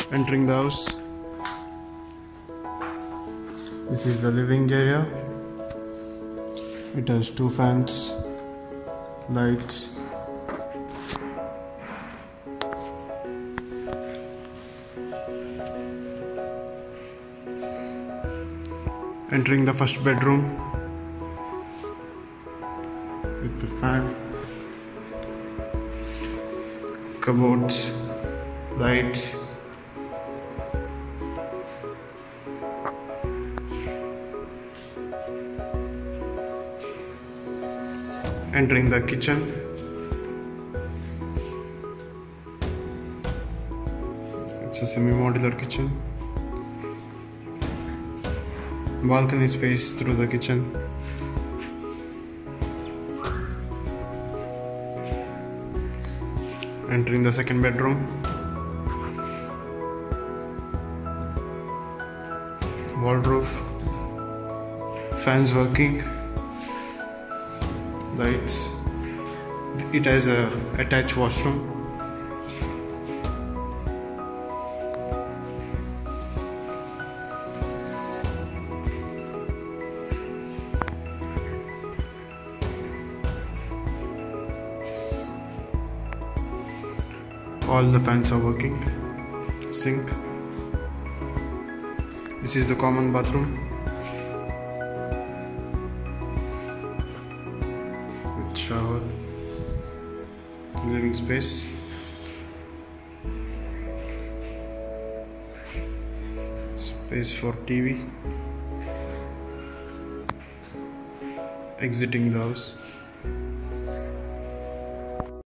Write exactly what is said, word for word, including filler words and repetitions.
Entering the house. This is the living area. It has two fans, lights. Entering the first bedroom with the fan, cupboards, lights. Entering the kitchen. It's a semi-modular kitchen. Balcony space through the kitchen. Entering the second bedroom. Wall roof. Fans working. Lights. It has a attached washroom. All the fans are working. Sink. This is the common bathroom with shower, living space, space for T V. Exiting the house.